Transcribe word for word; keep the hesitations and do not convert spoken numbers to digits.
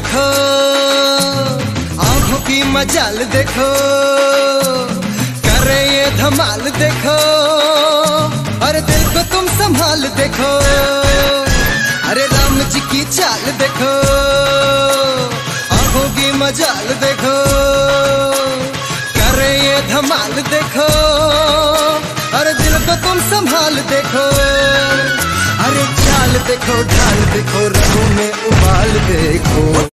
देखो, आंखों की मजाल देखो, करे ये धमाल देखो, अरे दिल को तुम संभाल देखो, अरे राम जी की चाल देखो, आंखों की मजाल देखो, करे ये धमाल देखो, अरे दिल को तुम संभाल देखो, अरे चाल देखो ढाल देखो, रंगों में उबाल देखो।